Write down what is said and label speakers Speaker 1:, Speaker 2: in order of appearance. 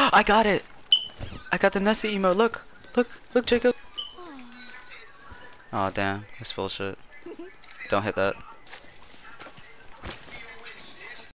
Speaker 1: I got it! I got the Nessie emote. Look! Look, Jacob! Aw, damn. That's bullshit. Don't hit that.